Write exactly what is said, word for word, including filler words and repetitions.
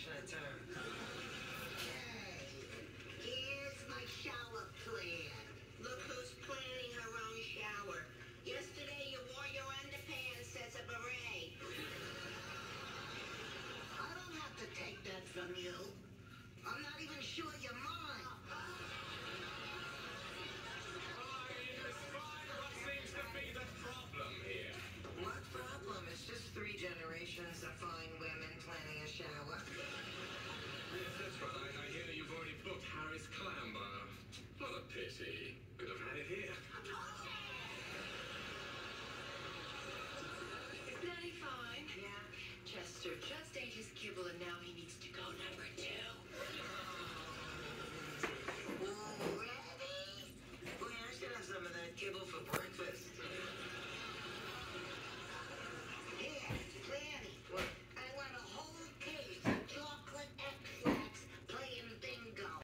affectionate term. Hey, here's my shower plan. Look who's planning her own shower. Yesterday you wore your underpants as a beret. I don't have to take that from you. I'm not even sure you're mine. What seems to be the problem here? What problem? It's just three generations of fine women planning a shower. Yes, that's right. I hear you've already booked Harry's Clam Bar. What a pity. Could have had it here. Isn't he fine? Yeah. Chester just ate his kibble and now he needs to go number two. Ready? Well, yeah, I should have some of that kibble for breakfast.